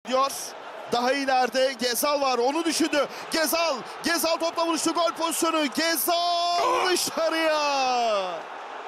bekliyor. Daha ileride Gezal var, onu düşündü. Gezal topla vuruştu, gol pozisyonu. Gezal dışarıya.